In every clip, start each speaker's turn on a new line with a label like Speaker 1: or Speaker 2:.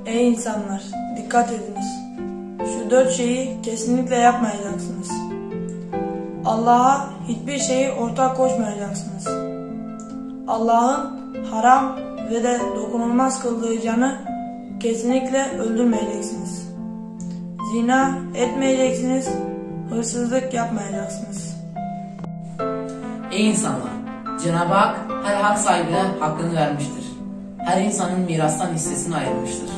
Speaker 1: Ey insanlar, dikkat ediniz. Şu 4 şeyi kesinlikle yapmayacaksınız. Allah'a hiçbir şeyi ortak koşmayacaksınız. Allah'ın haram ve de dokunulmaz kıldığı canı kesinlikle öldürmeyeceksiniz. Zina etmeyeceksiniz, hırsızlık yapmayacaksınız.
Speaker 2: Ey insanlar! Cenab-ı Hak her hak sahibine hakkını vermiştir. Her insanın mirastan hissesini ayırmıştır.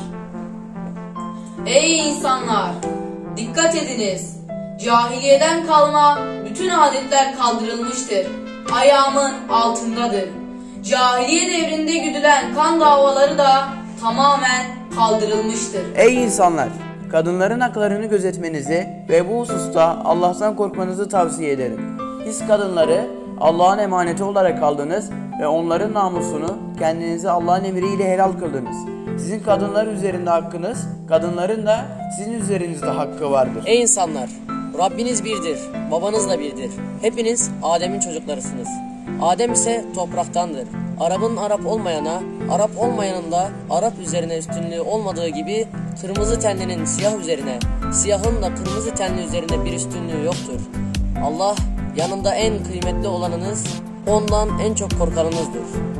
Speaker 3: Ey insanlar! Dikkat ediniz! Cahiliyeden kalma bütün adetler kaldırılmıştır. Ayağımın altındadır. Cahiliye devrinde güdülen kan davaları da tamamen kaldırılmıştır.
Speaker 4: Ey insanlar! Kadınların haklarını gözetmenizi ve bu hususta Allah'tan korkmanızı tavsiye ederim. Siz kadınları Allah'ın emaneti olarak aldınız ve onların namusunu kendinize Allah'ın emriyle helal kıldınız. Sizin kadınlar üzerinde hakkınız, kadınların da sizin üzerinizde hakkı vardır.
Speaker 5: Ey insanlar! Rabbiniz birdir, babanız da birdir. Hepiniz Adem'in çocuklarısınız. Adem ise topraktandır. Arap'ın Arap olmayana, Arap olmayanın da Arap üzerine üstünlüğü olmadığı gibi kırmızı tenlinin siyah üzerine, siyahın da kırmızı tenli üzerine bir üstünlüğü yoktur. Allah yanında en kıymetli olanınız, ondan en çok korkanınızdır.